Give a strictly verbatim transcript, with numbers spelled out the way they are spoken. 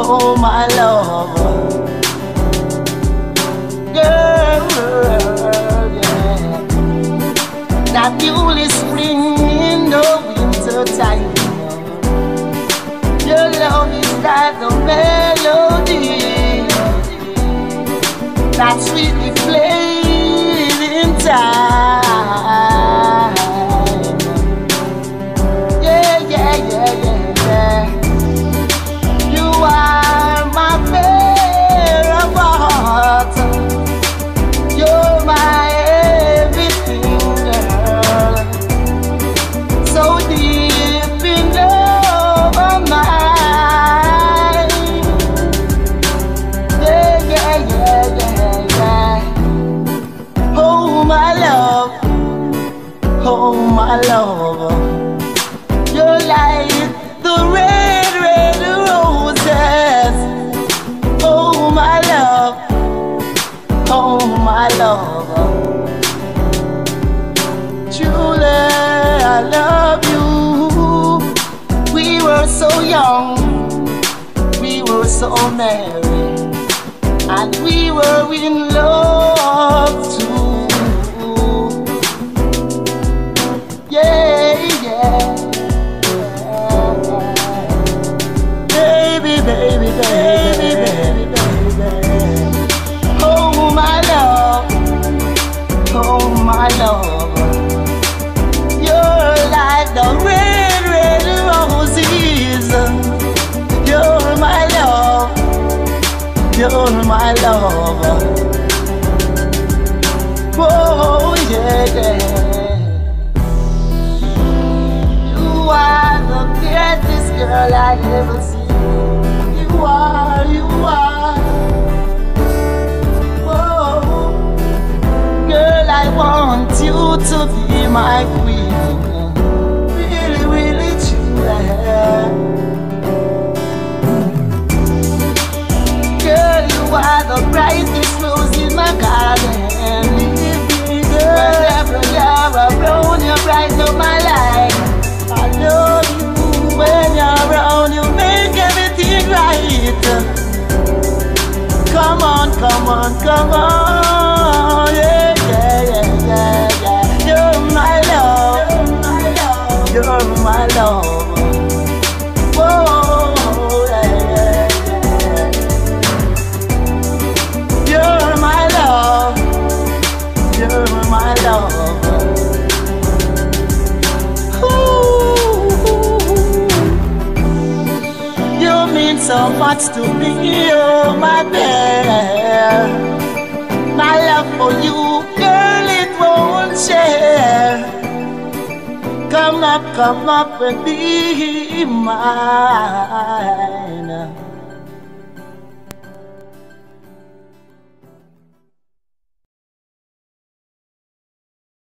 oh my love, girl, yeah. That newly spring in the winter time. Your love is like a melody that sweetly played in time. Yeah, yeah, yeah, yeah, yeah. You are my fair of heart. You're my everything, girl. So deep in love of mine. Yeah, yeah, yeah, yeah, yeah. Oh my love, oh my love. You're like the red, red roses. Oh my love, oh my love. Truly I love you. We were so young, we were so merry, and we were in love too. Yeah, yeah. Baby, baby, baby, baby, baby. Oh my love, oh my love. You're like the red, red roses. You're my love, you're my love. Oh yeah, yeah. You are the greatest girl I ever seen. You are, you are. Oh, girl, I want you to be my queen. Really, really true. Girl, you are the brightest rose in my garden. Whenever you're around, you brighten up my life. I love you when you're around, you make everything right. Come on, come on, come on. Yeah, yeah, yeah, yeah, yeah. You're my love, you're my love. Whoa, yeah, yeah, yeah. You're my love, you're my love. So much to me, oh my bear. My love for you, girl, it won't share. Come up, come up and be mine.